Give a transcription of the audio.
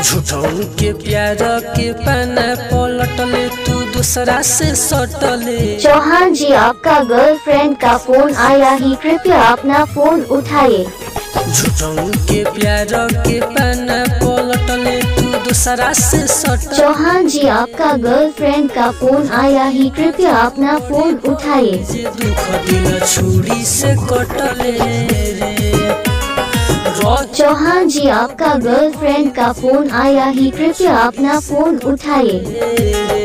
झूठों के प्यार के पन्ना पलटले तू दूसरा से सटले। चौहान जी आपका गर्लफ्रेंड का फोन आया ही, कृपया अपना फोन उठाइए। झूठों के प्यार के पन्ना पलटले तू दूसरा से सटले। चौहान जी आपका गर्लफ्रेंड का फोन आया ही, कृपया अपना फोन उठाइए। जे दुख दिल छुरी से कटले रे। चौहान जी आपका गर्लफ्रेंड का फोन आया ही, कृपया अपना फोन उठाइए।